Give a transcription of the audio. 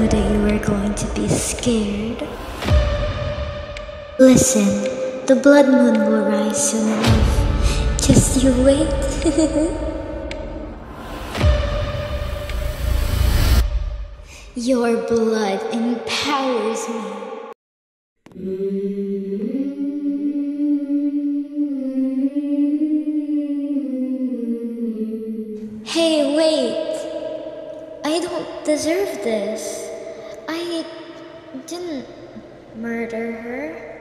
knew that you were going to be scared. Listen, the blood moon will rise soon enough. Just you wait. Your blood empowers me. Hey, wait! I don't deserve this. I didn't murder her.